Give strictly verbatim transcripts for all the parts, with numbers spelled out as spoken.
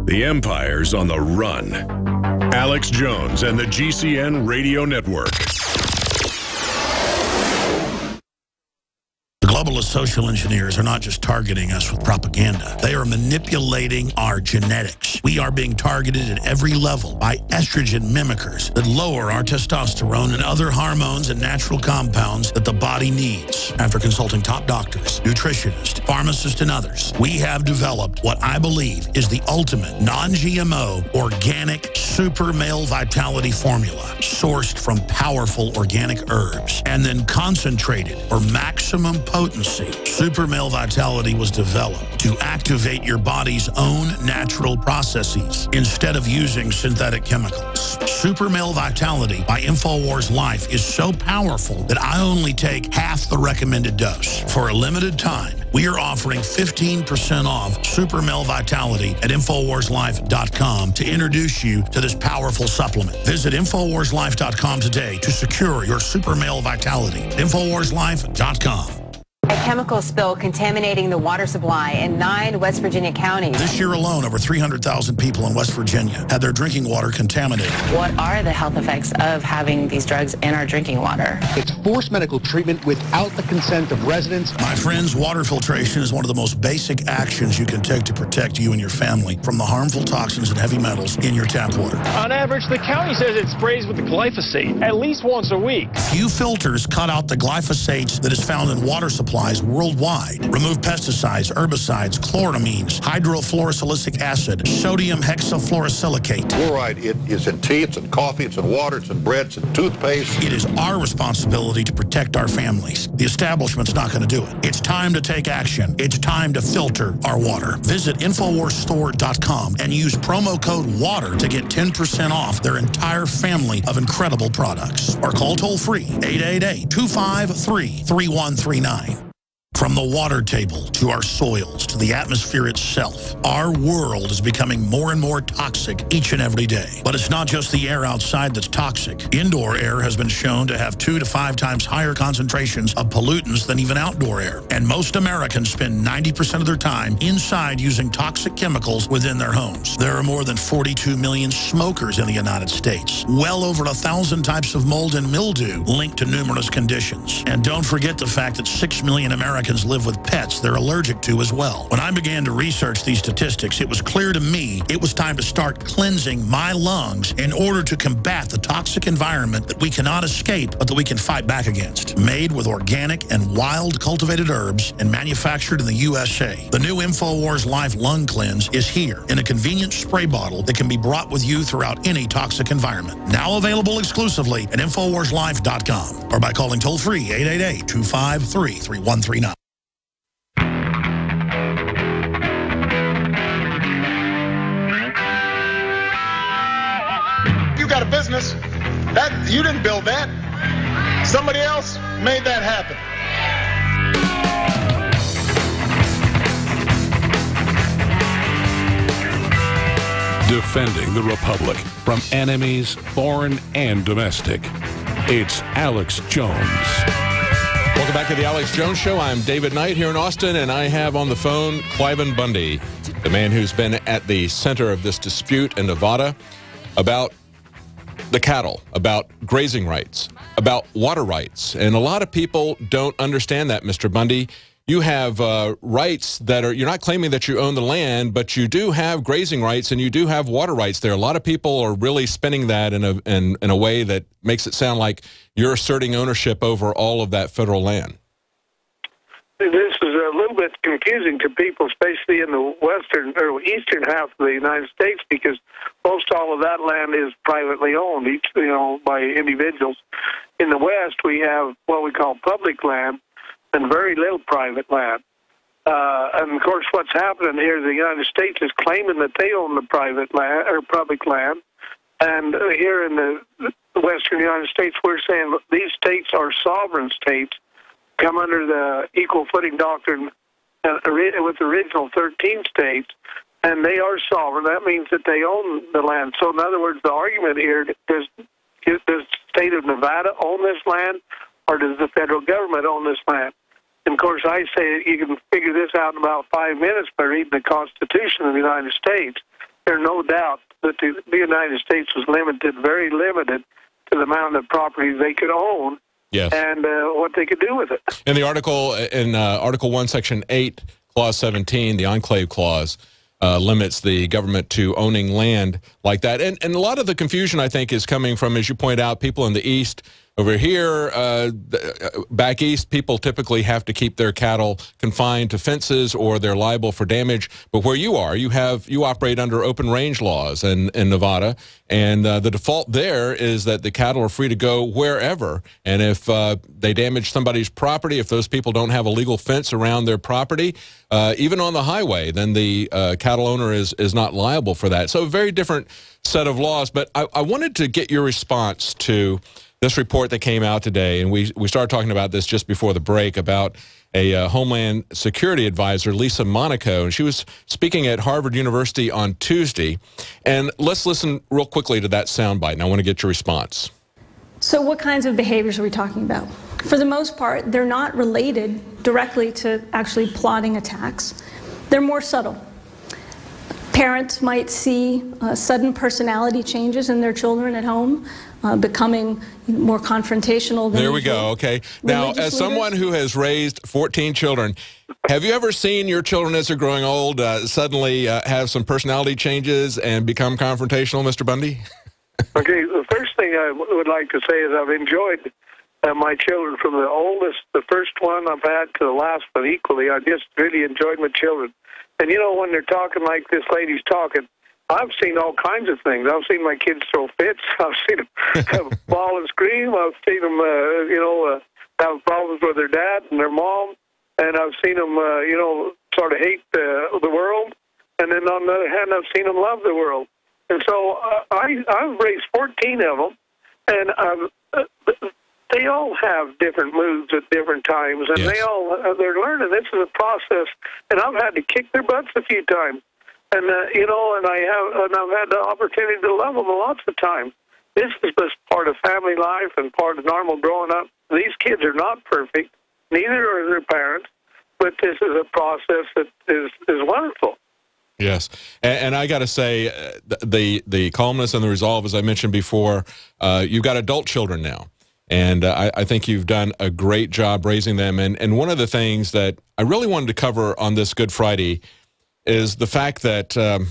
The Empire's on the run. Alex Jones and the G C N Radio Network. Globalist social engineers are not just targeting us with propaganda. They are manipulating our genetics. We are being targeted at every level by estrogen mimickers that lower our testosterone and other hormones and natural compounds that the body needs. After consulting top doctors, nutritionists, pharmacists, and others, we have developed what I believe is the ultimate non-G M O organic super male vitality formula sourced from powerful organic herbs and then concentrated for maximum potency. Super Male Vitality was developed to activate your body's own natural processes instead of using synthetic chemicals. Super Male Vitality by InfoWars Life is so powerful that I only take half the recommended dose. For a limited time, we are offering fifteen percent off Super Male Vitality at Infowars Life dot com to introduce you to this powerful supplement. Visit Infowars Life dot com today to secure your Super Male Vitality. Infowars Life dot com. A chemical spill contaminating the water supply in nine West Virginia counties. This year alone, over three hundred thousand people in West Virginia had their drinking water contaminated. What are the health effects of having these drugs in our drinking water? It's forced medical treatment without the consent of residents. My friends, water filtration is one of the most basic actions you can take to protect you and your family from the harmful toxins and heavy metals in your tap water. On average, the county says it sprays with the glyphosate at least once a week. Few filters cut out the glyphosates that is found in water supplies worldwide. Remove pesticides, herbicides, chloramines, hydrofluorosilicic acid, sodium hexafluorosilicate. Fluoride, it is in tea, it's in coffee, it's in water, it's in bread, it's in toothpaste. It is our responsibility to protect our families. The establishment's not going to do it. It's time to take action. It's time to filter our water. Visit Infowars Store dot com and use promo code WATER to get ten percent off their entire family of incredible products. Or call toll-free eight eight eight, two five three, three one three nine. From the water table to our soils to the atmosphere itself, our world is becoming more and more toxic each and every day. But it's not just the air outside that's toxic. Indoor air has been shown to have two to five times higher concentrations of pollutants than even outdoor air. And most Americans spend ninety percent of their time inside using toxic chemicals within their homes. There are more than forty-two million smokers in the United States. Well over a thousand types of mold and mildew linked to numerous conditions. And don't forget the fact that six million Americans live with pets they're allergic to as well. When I began to research these statistics, it was clear to me it was time to start cleansing my lungs in order to combat the toxic environment that we cannot escape, but that we can fight back against. Made with organic and wild cultivated herbs and manufactured in the U S A, the new InfoWars Life Lung Cleanse is here in a convenient spray bottle that can be brought with you throughout any toxic environment. Now available exclusively at Infowars Life dot com or by calling toll-free eight eight eight, two five three, three one three nine. You got a business. That you didn't build that. Somebody else made that happen. Defending the Republic from enemies, foreign and domestic. It's Alex Jones. Welcome back to the Alex Jones Show. I'm David Knight here in Austin, and I have on the phone Cliven Bundy, the man who's been at the center of this dispute in Nevada about the cattle, about grazing rights, about water rights. And a lot of people don't understand that, Mister Bundy. You have uh, rights that are, you're not claiming that you own the land, but you do have grazing rights and you do have water rights there. A lot of people are really spinning that in a, in, in a way that makes it sound like you're asserting ownership over all of that federal land. This is a little bit confusing to people, especially in the western or eastern half of the United States, because most all of that land is privately owned, each you know, by individuals. In the West, we have what we call public land and very little private land. Uh, and of course, what's happening here, the United States is claiming that they own the private land or public land, and here in the western United States, we're saying these states are sovereign states, come under the equal footing doctrine uh, with the original thirteen states, and they are sovereign. That means that they own the land. So in other words, the argument here, does, does the state of Nevada own this land, or does the federal government own this land? And of course, I say you can figure this out in about five minutes by reading the Constitution of the United States. there's no doubt that the, the United States was limited, very limited, to the amount of property they could own. Yes. And uh, what they could do with it. In the article, in uh, Article one, Section eight, Clause seventeen, the Enclave Clause, uh, limits the government to owning land like that. And, and a lot of the confusion, I think, is coming from, as you point out, people in the East. Over here, uh, back east, people typically have to keep their cattle confined to fences or they're liable for damage. But where you are, you have you operate under open range laws in, in Nevada, and uh, the default there is that the cattle are free to go wherever. And if uh, they damage somebody's property, if those people don't have a legal fence around their property, uh, even on the highway, then the uh, cattle owner is, is not liable for that. So a very different set of laws. But I, I wanted to get your response to this report that came out today, and we, we started talking about this just before the break, about a uh, Homeland Security advisor, Lisa Monaco, and she was speaking at Harvard University on Tuesday. And let's listen real quickly to that soundbite, and I want to get your response. So what kinds of behaviors are we talking about? For the most part, they're not related directly to actually plotting attacks. They're more subtle. Parents might see uh, sudden personality changes in their children at home, uh, becoming more confrontational than There we go, okay. Now, as leaders. Someone who has raised fourteen children, have you ever seen your children as they're growing old uh, suddenly uh, have some personality changes and become confrontational, Mister Bundy? Okay, the first thing I w would like to say is I've enjoyed uh, my children from the oldest, the first one I've had, to the last one equally. I just really enjoyed my children. And, you know, when they're talking like this lady's talking, I've seen all kinds of things. I've seen my kids throw fits. I've seen them bawl and scream. I've seen them, uh, you know, uh, have problems with their dad and their mom. And I've seen them, uh, you know, sort of hate the, the world. And then on the other hand, I've seen them love the world. And so uh, I, I've raised fourteen of them, and I've, uh, they all have different moods at different times, and yes. they all, uh, they're learning. This is a process, and I've had to kick their butts a few times. And, uh, you know, and, I have, and I've had the opportunity to love them lots of times. This is just part of family life and part of normal growing up. These kids are not perfect, neither are their parents, but this is a process that is, is wonderful. Yes, and, and I got to say, uh, the the calmness and the resolve, as I mentioned before, uh, you've got adult children now, and uh, I, I think you've done a great job raising them. And, and one of the things that I really wanted to cover on this Good Friday is the fact that um,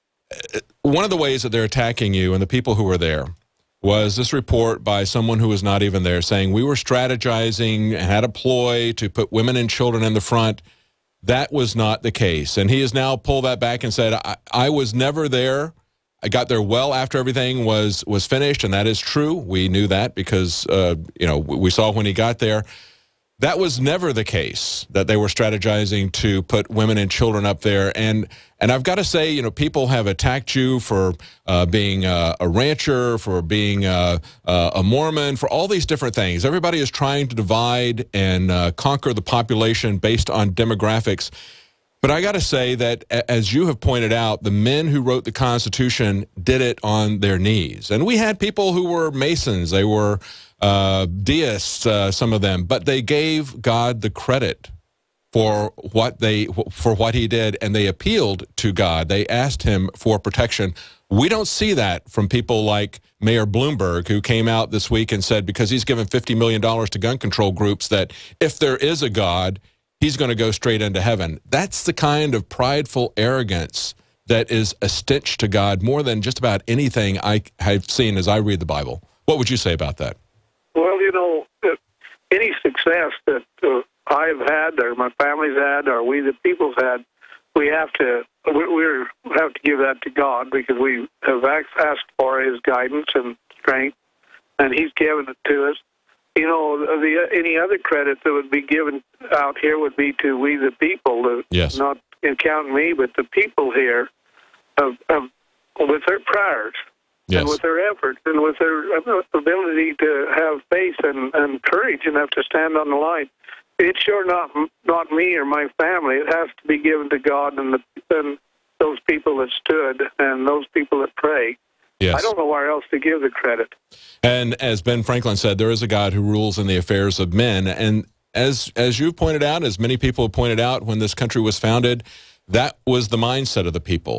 one of the ways that they're attacking you and the people who were there was this report by someone who was not even there saying we were strategizing and had a ploy to put women and children in the front. That was not the case. And he has now pulled that back and said, I, I was never there. I got there well after everything was was finished, and that is true. We knew that because, uh, you know, we saw when he got there. That was never the case, that they were strategizing to put women and children up there. And and I've got to say, you know, people have attacked you for uh, being uh, a rancher, for being uh, uh, a Mormon, for all these different things. Everybody is trying to divide and uh, conquer the population based on demographics. But I got to say that, as you have pointed out, the men who wrote the Constitution did it on their knees. And we had people who were Masons. They were uh, deists, uh, some of them. But they gave God the credit for what they for what he did, and they appealed to God. They asked him for protection. We don't see that from people like Mayor Bloomberg, who came out this week and said because he's given fifty million dollars to gun control groups that if there is a God, he's going to go straight into heaven. That's the kind of prideful arrogance that is a stench to God more than just about anything I have seen as I read the Bible. What would you say about that? Well, you know, any success that uh, I've had, or my family's had, or we the people's had, we have to we we're, have to give that to God because we have asked for His guidance and strength, and He's given it to us. You know, the any other credit that would be given out here would be to we the people, the, yes. not count me, but the people here, of, of, with their prayers. Yes. And with their effort and with their ability to have faith and, and courage enough to stand on the line. It's sure not not me or my family. It has to be given to God and, the, and those people that stood and those people that pray. Yes. I don't know where else to give the credit. And as Ben Franklin said, there is a God who rules in the affairs of men. And as, as you've pointed out, as many people have pointed out, when this country was founded, that was the mindset of the people.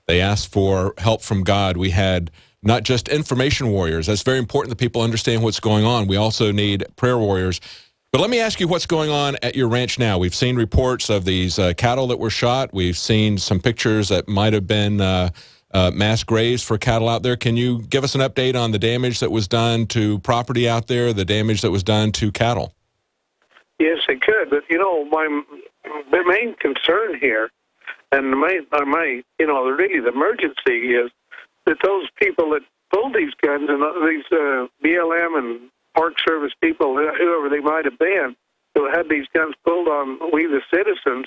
They asked for help from God. We had not just information warriors. That's very important that people understand what's going on. We also need prayer warriors. But let me ask you what's going on at your ranch now. We've seen reports of these uh, cattle that were shot. We've seen some pictures that might have been uh, uh, mass graves for cattle out there. Can you give us an update on the damage that was done to property out there, the damage that was done to cattle? Yes, it could. But, you know, my the main concern here, and my, my, you know, really the emergency is that those people that pulled these guns, and these uh, B L M and Park Service people, whoever they might have been, who had these guns pulled on we the citizens,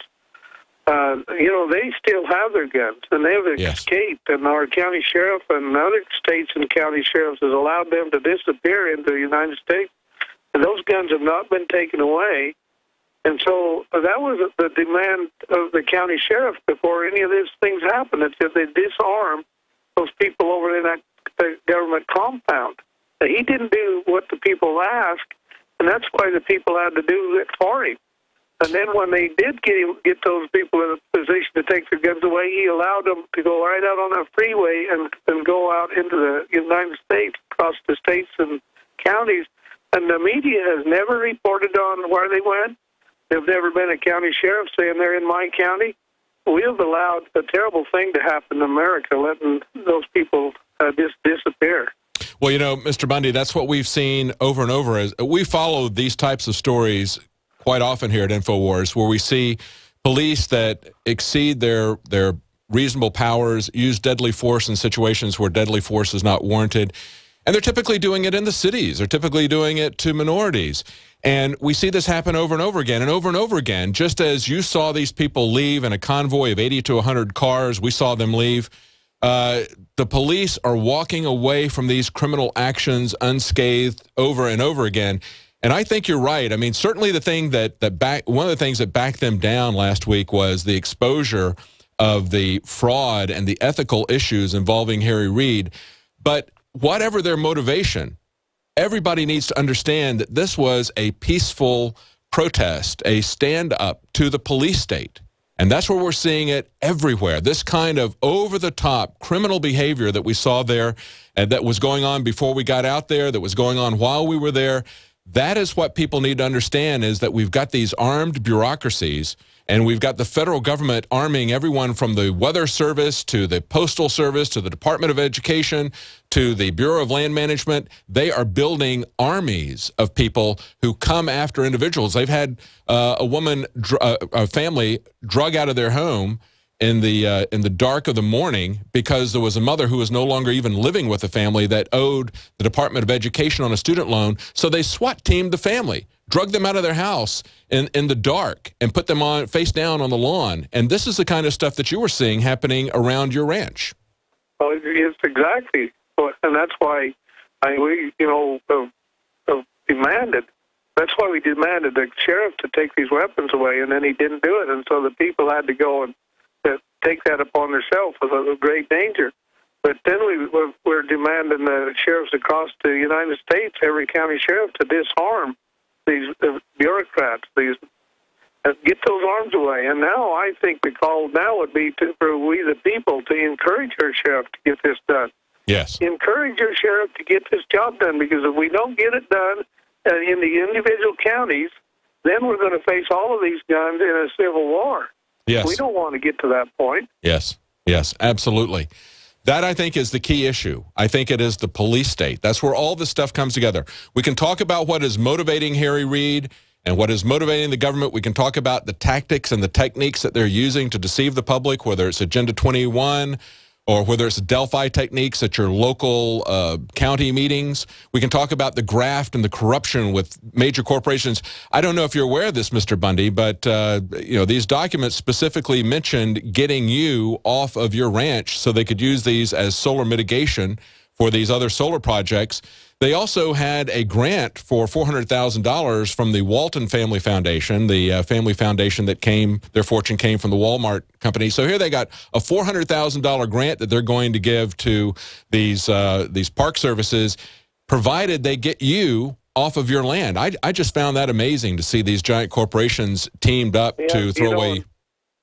uh, you know, they still have their guns, and they've yes. escaped, and our county sheriff and other states and county sheriffs has allowed them to disappear into the United States, and those guns have not been taken away. And so that was the demand of the county sheriff before any of these things happened. It said they disarm those people over in that the government compound. Now, he didn't do what the people asked, and that's why the people had to do it for him. And then when they did get him, get those people in a position to take their guns away, he allowed them to go right out on that freeway and, and go out into the United States, across the states and counties. And the media has never reported on where they went. There's never been a county sheriff saying they're in my county. We've allowed a terrible thing to happen in America, letting those people uh, just disappear. Well, you know, Mister Bundy, that's what we've seen over and over. As we follow these types of stories quite often here at InfoWars, where we see police that exceed their their reasonable powers, use deadly force in situations where deadly force is not warranted. And they're typically doing it in the cities. They're typically doing it to minorities. And we see this happen over and over again and over and over again. Just as you saw these people leave in a convoy of eighty to one hundred cars, we saw them leave. Uh, the police are walking away from these criminal actions unscathed over and over again. And I think you're right. I mean, certainly the thing that, that back, one of the things that backed them down last week was the exposure of the fraud and the ethical issues involving Harry Reid. But whatever their motivation, everybody needs to understand that this was a peaceful protest, a stand-up to the police state. And that's where we're seeing it everywhere. This kind of over-the-top criminal behavior that we saw there and that was going on before we got out there, that was going on while we were there, that is what people need to understand, is that we've got these armed bureaucracies, and we've got the federal government arming everyone from the Weather Service to the Postal Service to the Department of Education to the Bureau of Land Management. They are building armies of people who come after individuals. They've had uh, a woman, uh, a family, drug out of their home in the uh, in the dark of the morning because there was a mother who was no longer even living with the family that owed the Department of Education on a student loan. So they SWAT teamed the family, drug them out of their house in, in the dark, and put them on face down on the lawn. And this is the kind of stuff that you were seeing happening around your ranch. Well, it's exactly, and that's why I we you know uh, uh, demanded. That's why we demanded the sheriff to take these weapons away, and then he didn't do it, and so the people had to go and to take that upon themselves with a great danger. But then we we're, we're demanding the sheriffs across the United States, every county sheriff, to disarm these uh, bureaucrats, these uh, get those arms away. And now I think the call now would be to, for we the people to encourage our sheriff to get this done. Yes. Encourage your sheriff to get this job done, because if we don't get it done uh, in the individual counties, then we're going to face all of these guns in a civil war. Yes. We don't want to get to that point. Yes, yes, absolutely. That, I think, is the key issue. I think it is the police state. That's where all this stuff comes together. We can talk about what is motivating Harry Reid and what is motivating the government. We can talk about the tactics and the techniques that they're using to deceive the public, whether it's Agenda twenty-one or whether it's Delphi techniques at your local uh, county meetings. We can talk about the graft and the corruption with major corporations. I don't know if you're aware of this, Mister Bundy, but uh, you know, these documents specifically mentioned getting you off of your ranch so they could use these as solar mitigation for these other solar projects. They also had a grant for four hundred thousand dollars from the Walton Family Foundation, the uh, family foundation that came, their fortune came from the Walmart company. So here they got a four hundred thousand dollar grant that they're going to give to these uh, these park services, provided they get you off of your land. I, I just found that amazing to see these giant corporations teamed up yeah, to throw you know, away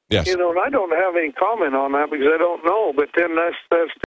Yes. You know, and I don't have any comment on that because I don't know. But then that's that's